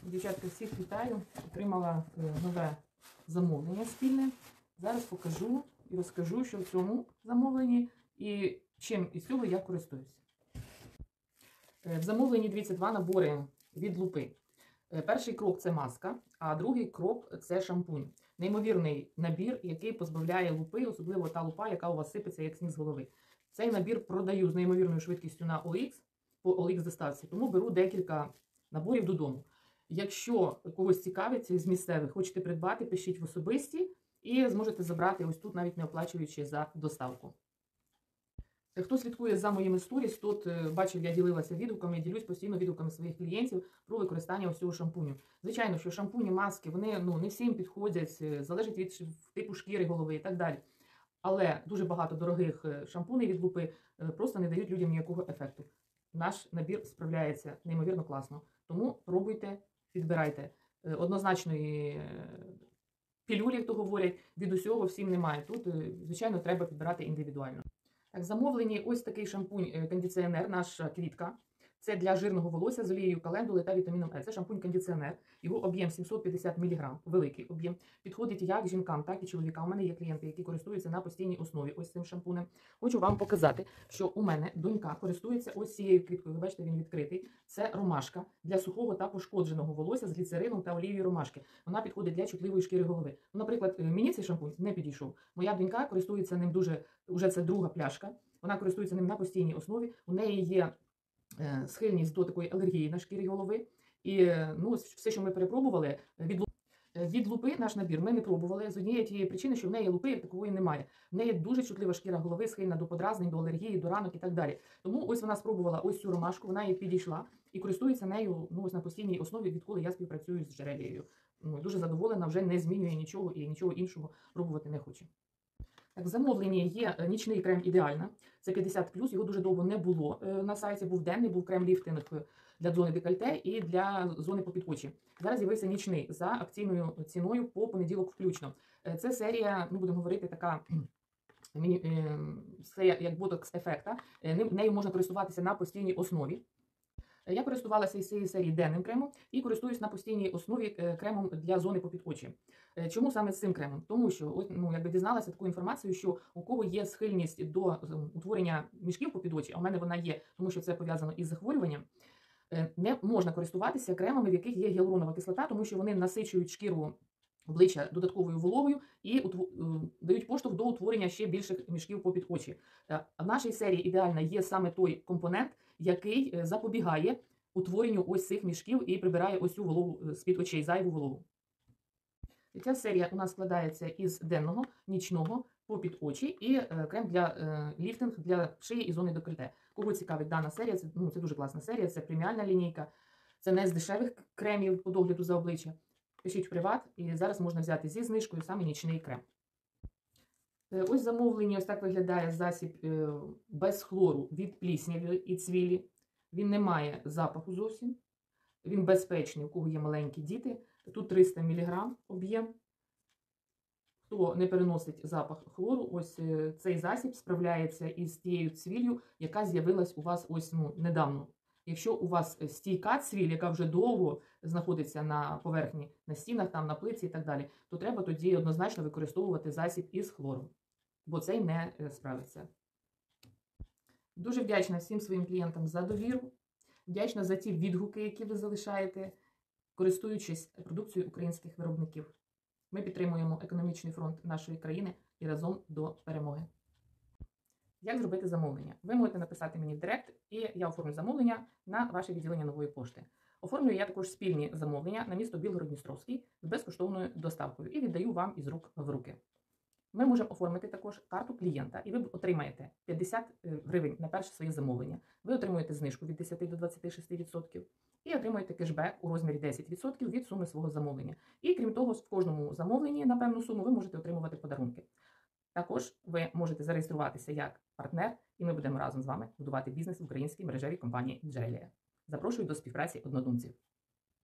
Дівчатка, всіх вітаю. Отримала нове замовлення спільне. Зараз покажу і розкажу, що в цьому замовленні і чим із цього я користуюся. В замовленні, дивіться, два набори від лупи. Перший крок – це маска, а другий крок – це шампунь. Неймовірний набір, який позбавляє лупи, особливо та лупа, яка у вас сипеться, як сніг з голови. Цей набір продаю з неймовірною швидкістю на OLX, по OLX доставці, тому беру декілька наборів додому. Якщо когось цікавить з місцевих, хочете придбати, пишіть в особисті і зможете забрати ось тут, навіть не оплачуючи за доставку. Хто слідкує за моїми сторіс, тут бачив, я ділилася відгуками, я ділюсь постійно відгуками своїх клієнтів про використання ось цього шампуню. Звичайно, що шампуні, маски, вони не всім підходять, залежить від типу шкіри голови і так далі. Але дуже багато дорогих шампуней від лупи просто не дають людям ніякого ефекту. Наш набір справляється неймовірно класно. Тому пробуйте, підбирайте. Однозначної пілюлі, як то говорять, від усього всім немає. Тут, звичайно, треба підбирати індивідуально. Так, замовлені ось такий шампунь-кондиціонер, наша квітка. Це для жирного волосся з олією календули та вітаміном Е. Це шампунь-кондиціонер. Його об'єм 750 мг, великий об'єм. Підходить як жінкам, так і чоловікам. У мене є клієнти, які користуються на постійній основі ось цим шампунем. Хочу вам показати, що у мене донька користується ось цією квіткою. Ви бачите, він відкритий. Це ромашка для сухого та пошкодженого волосся з гліцерином та олією ромашки. Вона підходить для чутливої шкіри голови. Наприклад, мені цей шампунь не підійшов. Моя донька користується ним уже це друга пляшка. Вона користується ним на постійній основі. У неї є схильність до такої алергії на шкірі голови. І все, що ми перепробували, від лупи наш набір ми не пробували з однієї тієї причини, що в неї лупи як такової немає. В неї дуже чутлива шкіра голови, схильна до подразнень, до алергії, до ранок і так далі. Тому ось вона спробувала ось цю ромашку, вона їй підійшла і користується нею ось на постійній основі, відколи я співпрацюю з Джерелією. Дуже задоволена, вже не змінює нічого і нічого іншого пробувати не хоче. Так, в замовленні є нічний крем «Ідеальна». Це 50+, його дуже довго не було на сайті, був денний, був крем-ліфтинг для зони декольте і для зони попід очі. Зараз з'явився нічний за акційною ціною по понеділок включно. Це серія, будемо говорити, така серія як ботокс-ефекта. Нею можна користуватися на постійній основі. Я користувалася із цієї серії денним кремом і користуюсь на постійній основі кремом для зони попід очі. Чому саме з цим кремом? Тому що якби дізналася таку інформацію, що у кого є схильність до утворення мішків попід очі, а у мене вона є, тому що це пов'язано із захворюванням, не можна користуватися кремами, в яких є гіалуронова кислота, тому що вони насичують шкіру обличчя додатковою вологою і дають поштовх до утворення ще більших мішків попід очі. В нашій серії «Ідеальна» є саме той компонент, який запобігає утворенню ось цих мішків і прибирає ось цю вологу з-під очей, зайву вологу. Ця серія у нас складається із денного, нічного, попід очі і крем для ліфтинг для шиї і зони декольте. Кого цікавить дана серія, це дуже класна серія, це преміальна лінійка, це не з дешевих кремів по догляду за обличчя. Пишіть в приват, і зараз можна взяти зі знижкою саме нічний крем. Ось замовлення, ось так виглядає засіб без хлору від плісняви і цвілі. Він не має запаху зовсім. Він безпечний, у кого є маленькі діти. Тут 300 мг об'єм. Хто не переносить запах хлору, ось цей засіб справляється із тією цвіллю, яка з'явилась у вас ось недавно. Якщо у вас стійка цвіль, яка вже довго знаходиться на поверхні, на стінах, там, на плитці і так далі, то треба тоді однозначно використовувати засіб із хлором, бо цей не справиться. Дуже вдячна всім своїм клієнтам за довіру, вдячна за ті відгуки, які ви залишаєте, користуючись продукцією українських виробників. Ми підтримуємо економічний фронт нашої країни і разом до перемоги. Як зробити замовлення? Ви можете написати мені в директ, і я оформлю замовлення на ваше відділення Нової пошти. Оформлюю я також спільні замовлення на місто Білгород-Дністровський з безкоштовною доставкою і віддаю вам із рук в руки. Ми можемо оформити також карту клієнта, і ви отримаєте 50 гривень на перше своє замовлення. Ви отримуєте знижку від 10 до 26% і отримуєте кешбек у розмірі 10% від суми свого замовлення. І крім того, в кожному замовленні на певну суму ви можете отримувати подарунки. Також ви можете зареєструватися як партнер, і ми будемо разом з вами будувати бізнес в українській мережевій компанії Джерелія. Запрошую до співпраці однодумців.